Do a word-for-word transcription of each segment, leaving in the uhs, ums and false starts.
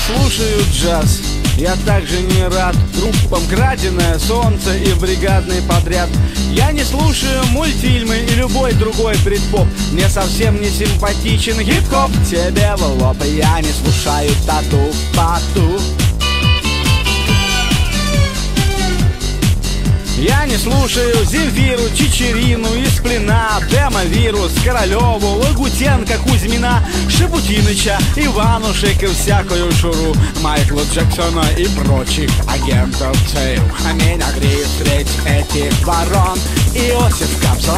слушаю джаз. Я также не рад группам «Краденое солнце» и «Бригадный подряд». Я не слушаю мультфильмы и любой другой брит-поп. Мне совсем не симпатичен хип-хоп. Тебе в лоб, я не слушаю тату-пату. Я не слушаю Земфиру, Чичерину, Исплина, Демо-вирус, Королеву, Лагутенко, Кузьмина, Шебутиныча, Иванушек и всякую шуру, Майкла Джексона и прочих агентов ЦРУ. А меня греет встреть этих ворон Иосиф Кобзон.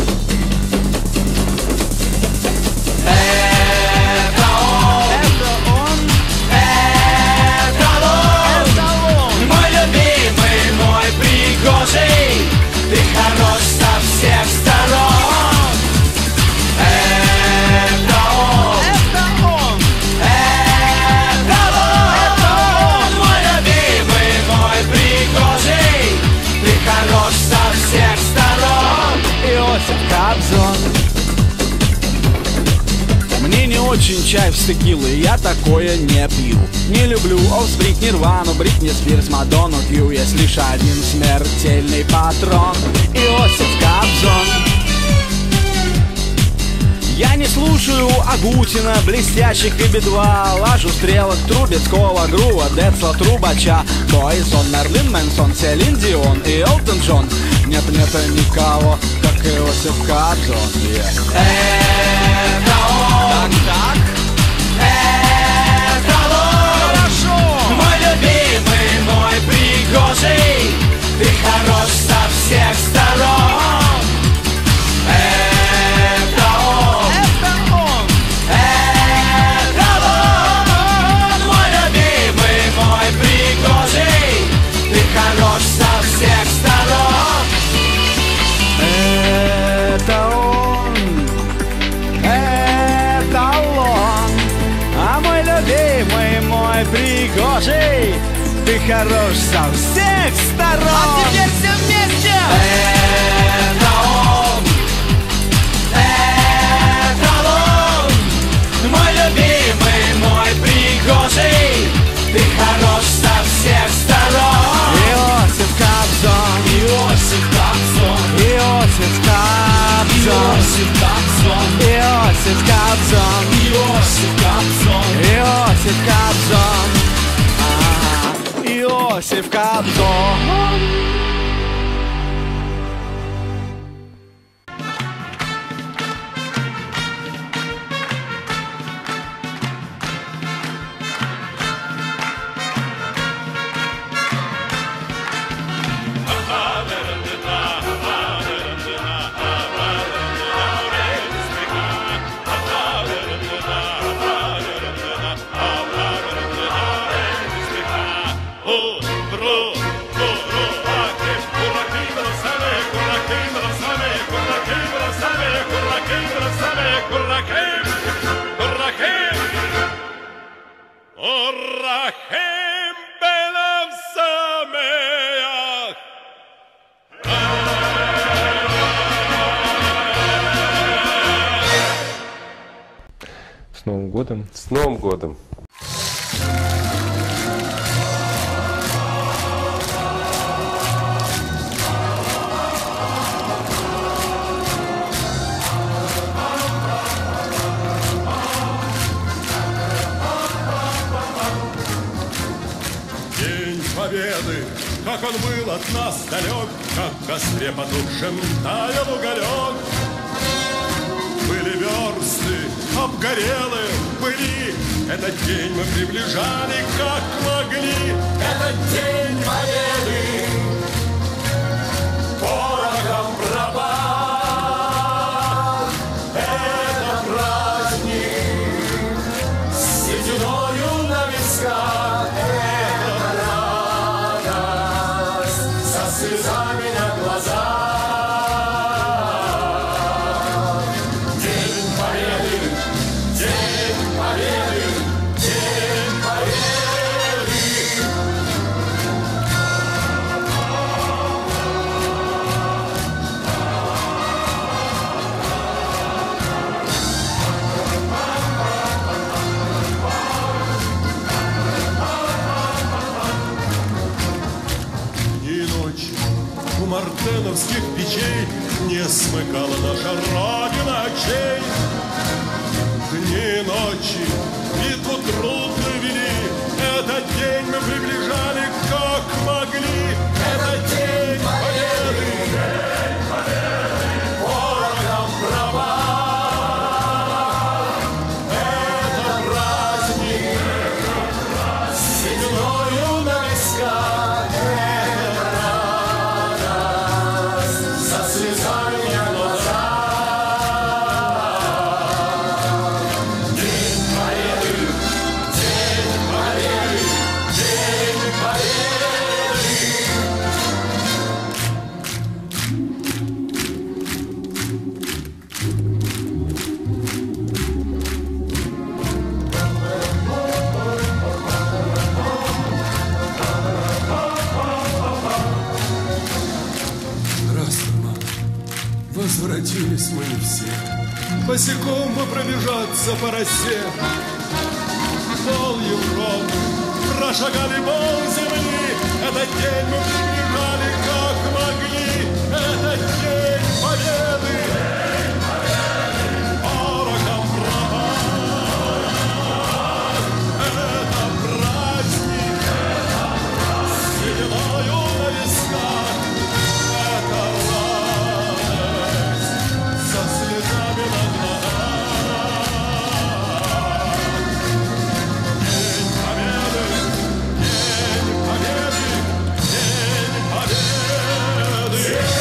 Это он, это он, это он, это он, мой любимый, мой пригожий, ты хорош со всех сторон. Это он, это он, это он, это он, мой любимый, мой пригожий, ты хорош со всех сторон. Иосиф Кобзон. Мне не очень чай в текилы, я такое не пью. Не люблю Offspring, Нирвану, Бритни Спирс, Мадонну, Кью. Есть лишь один смертельный патрон — Иосиф Кобзон. Я не слушаю Агутина, Блестящих и Би два, Лажу, Стрелок, Трубецкого, Грува, Децла, Трубача, Бойсон, Мерлин Мэнсон, Селин Дион и Элтон Джон. Нет, нет никого, как Иосиф Кобзон. Yeah. Это он, так, так. Это он, хорошо, мой любимый, мой пригожий, ты хорош со всех сторон. Это он, это он, это он, мой любимый, мой пригожий, ты хорош со всех сторон. Это он, это он, а мой любимый, мой пригожий, ты хорош со всех сторон. А теперь все вместе. Это он, это он, мой любимый, мой пригожий, ты хорош со всех сторон. Иосиф Кобзон, Иосиф Кобзон, Иосиф Кобзон, Иосиф Кобзон, Иосиф Кобзон, Иосиф Кобзон, Иосиф Кобзон, Иосиф Кобзон. С Новым годом! С Новым годом! День Победы, как он был от нас далек, как в костре потухшем таял уголек. Были версты, обгорелы, были. Этот день мы приближали, как могли. Этот день Победы порохом пропал. Это праздник с сединою на висках. Это радость со слезами на глазах. смыкала наша Родина очей. Дни и ночи битву трудную вели, этот день мы приближали как могли. Этот день победы, день победы, ворогам права. Это праздник, с сединою на висках. Это радость со слезами на глазах. День победы, день победы, день победы. Здравствуй, мама. Возвратились мы не все. Босиком бы пробежаться по росе. Пол Европы прошагали пол земли. Этот день мы приближали как могли. Этот день победы, день победы, ворогам права. Это праздник, это праздник, с сединою на висках. Это радость со слезами на глазах. День победы, день победы, день победы.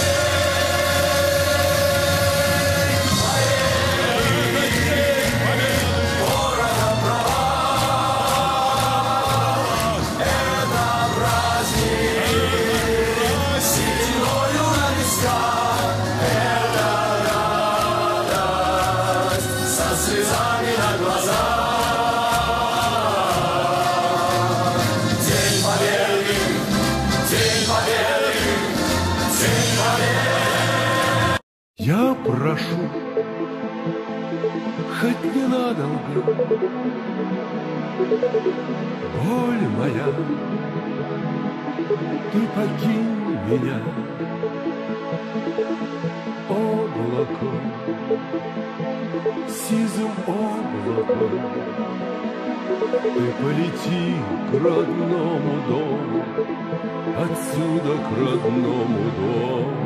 Слезами на глазах. День победы, день победы, день победы. Я прошу, хоть ненадолго, боль моя, ты покинь меня, облаком, сизым облаком, ты полети к родному дому, отсюда к родному дому.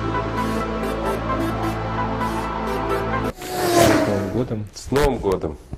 С Новым годом! С Новым годом!